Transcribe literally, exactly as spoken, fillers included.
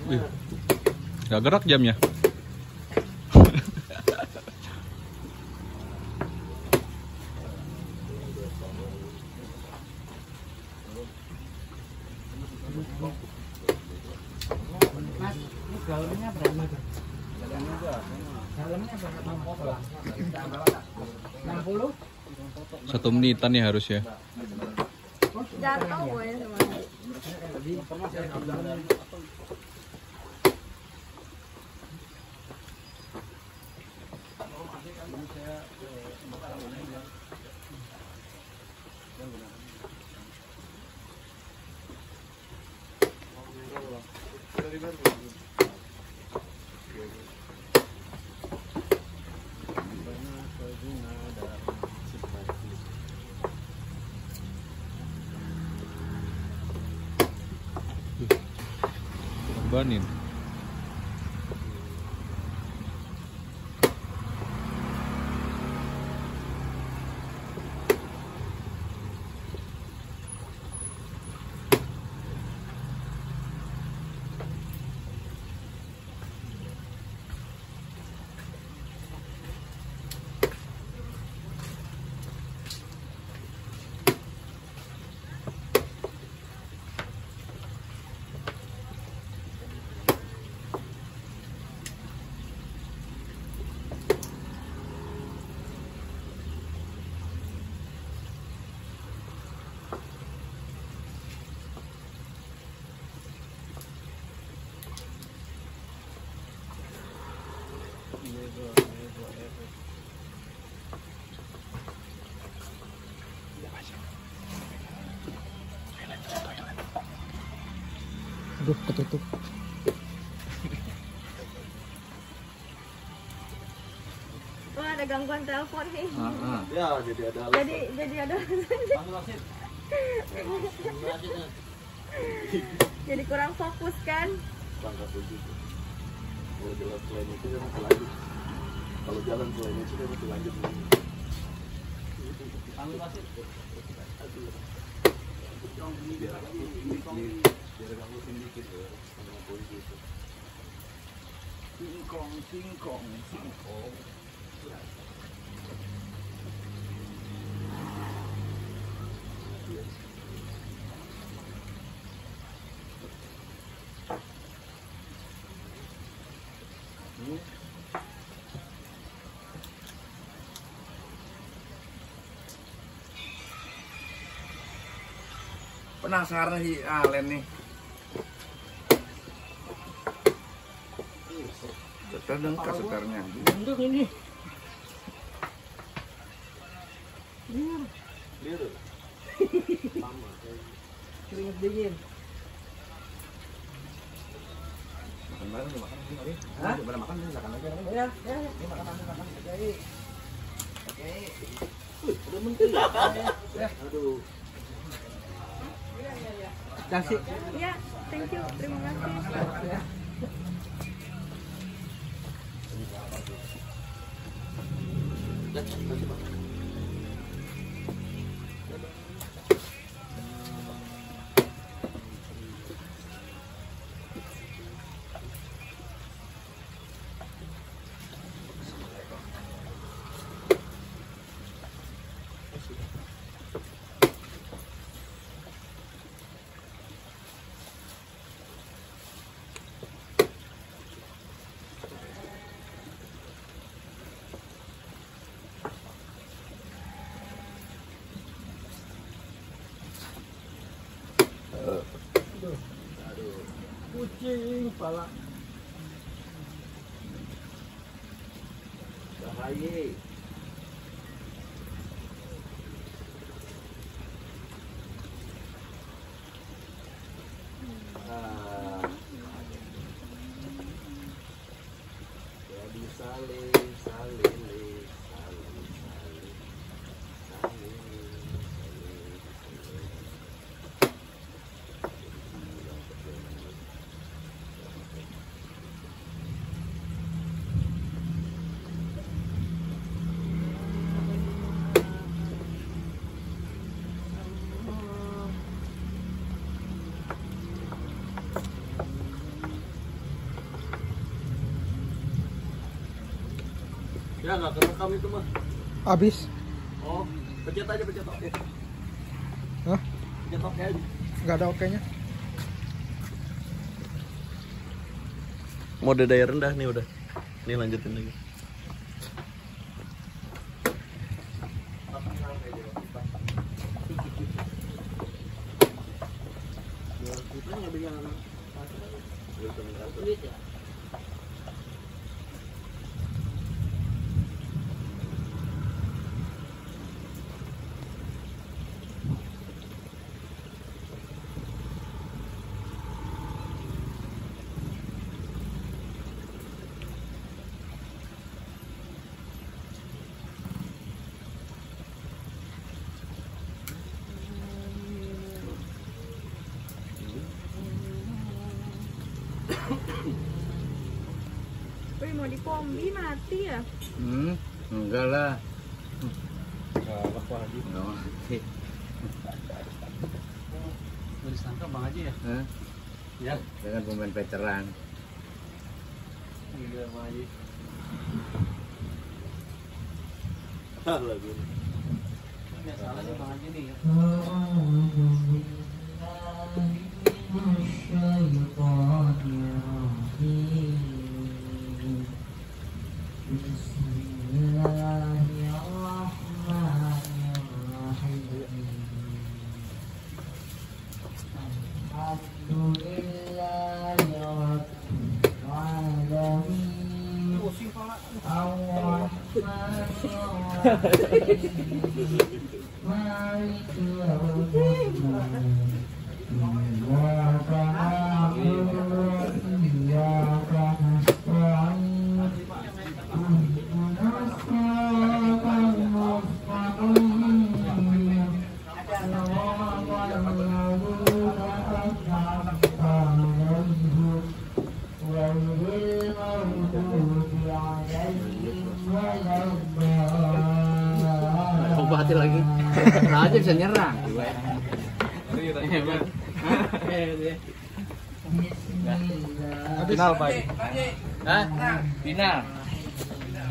Wih, gak gerak jamnya. Mas, ini dalamnya berapa? Dalamnya berapa? enam puluh? Satu menitan ya harus ya. Jatuh gue sama. Banin. Aduh, ketutup. Wah, ada gangguan telepon nih. Ah, Ya, jadi ada Jadi jadi ada jadi kurang fokus kan? Bangka begitu. Kalau jalan selain itu dia masih lanjut. Kalau jalan selain itu dia masih lanjut. Biar biar kamu sedikit ya, sama polisi itu. Singkong, singkong, singkong. Penasaran si Alen nih. Setar dan kasetarnya. Untuk ini. Biru. Keringet dingin. Makan bareng tuh, makan sih. Hah? Coba makan sih, makan aja. Ya, ya, ini makan makan makan. Oke. Oke. Udah menteri. Ya. Aduh. Kasih. Ya, thank you. Terima kasih. Ya. Kucing pala. Bahaya. Ah. Jadi salih, salih, salih, salih, salih, salih. Ya nggak kerekam itu mah. Habis. Oh, pencet aja pencet oke. Hah? Pencet oke aja. Nggak ada oke-nya. Mode daya rendah nih udah. Nih lanjutin lagi. Wih, mau di kombi mati ya? Hmm, enggak lah. Galak lagi. Enggak mati. Mau disangka Bang Haji ya? Hah? Ya. Dia kan pemain veteran. Iya Bang Haji. Ah lagu. Ya salahnya Bang Haji nih ya. Coba hati lagi. Nah aja bisa nyerang. Final, Pak. Hah? Final.